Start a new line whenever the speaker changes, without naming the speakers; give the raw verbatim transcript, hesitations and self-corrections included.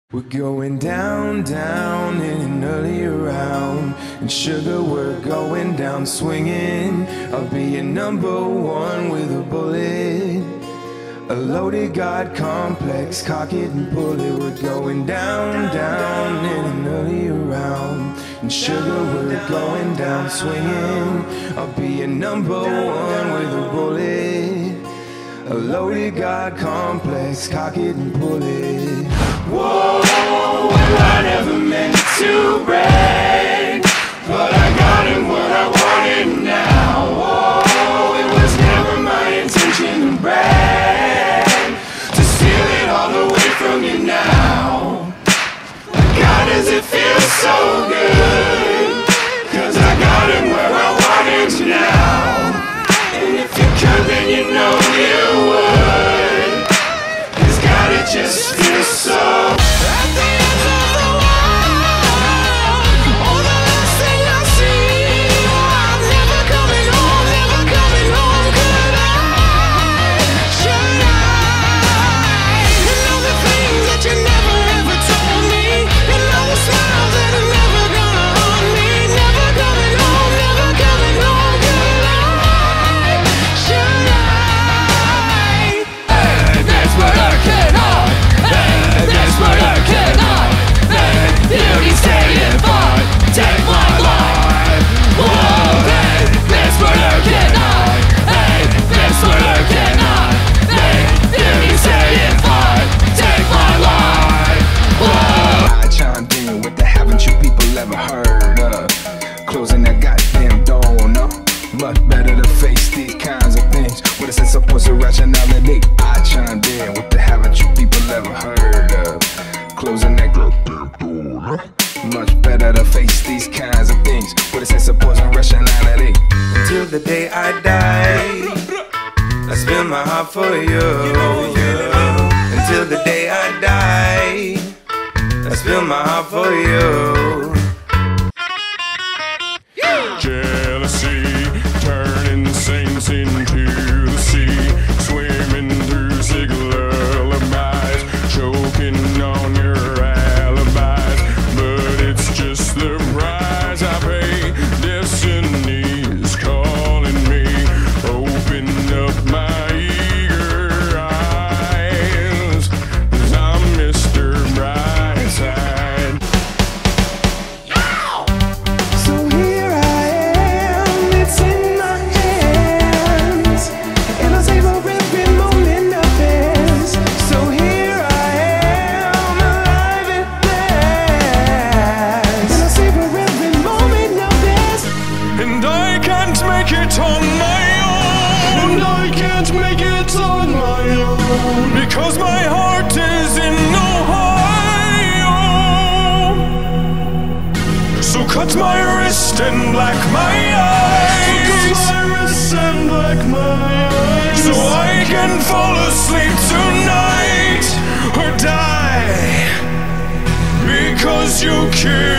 We're going down, down in an early round. And sugar, we're going down swinging. I'll be your number one with a bullet. A loaded God complex, cock it and pull it. We're going down, down in an early round. And sugar, we're going down swinging. I'll be your number one with a bullet. A loaded God complex, cock it and pull it. Whoa, I never meant to brag, but I got him what I wanted now. Whoa, it was never my intention to brag, to steal it all away from you now. God, does it feel so good, cause I got him where I wanted now. And if you could, then you know you would, cause God, it just feels so. Closing that goddamn door, no. Much better to face these kinds of things with a sense of rationality. I chimed in, what the haven't you people ever heard of? Closing that goddamn door, no. Much better to face these kinds of things with a sense of rationality. Until the day I die, I spill my heart for you. Until the day I die, I spill my heart for you.
Jealousy, turning saints into the sea, swimming through sick lullabies, choking on your alibis, but it's just the price I pay. Destiny's calling me, open up my eager eyes, 'cause I'm Mister Brightside.
So here I am, it's in my hands, and I'll savor every moment of this. So here I am, alive at last, and I'll savor every moment of this.
And I can't make it on my own, and I can't make it on my own, because my heart is in Ohio. So cut my wrist and black my eyes, cut my wrist and black my eyes, so I can fall asleep tonight or die, because you kill.